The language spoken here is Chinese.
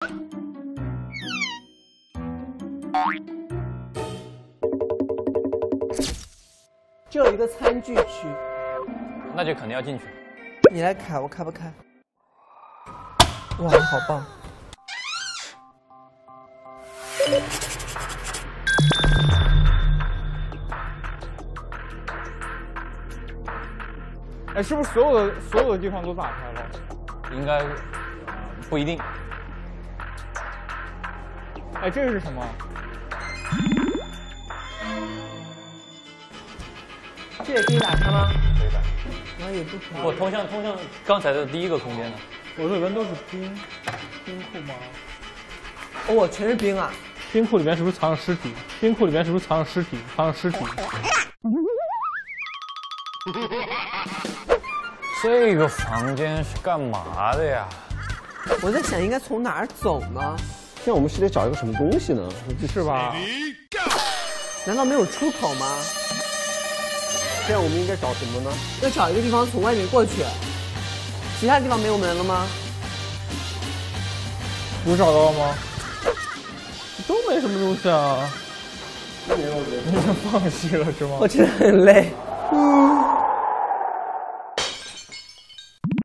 这有一个餐具区， 那就肯定要进去。 你来开，我开不开？哇，好棒！ 哎，是不是所有的地方都打开了？ 应该不一定。 哎，这个是什么？ 这也可以打开吗？ 可以的。 我也不可以。 我通向刚才的第一个空间呢。 我这里边都是冰库吗？ 哦，我全是冰啊！ 冰库里面是不是藏着尸体？冰库里面是不是藏着尸体？藏着尸体。 这个房间是干嘛的呀？ 我在想应该从哪儿走呢？ 现在我们是得找一个什么东西呢？ 是吧？ 难道没有出口吗？ 现在我们应该找什么呢？ 要找一个地方从外面过去。其他地方没有门了吗？ 有找到了吗？都没什么东西啊。你就放弃了是吗？ 我真的很累。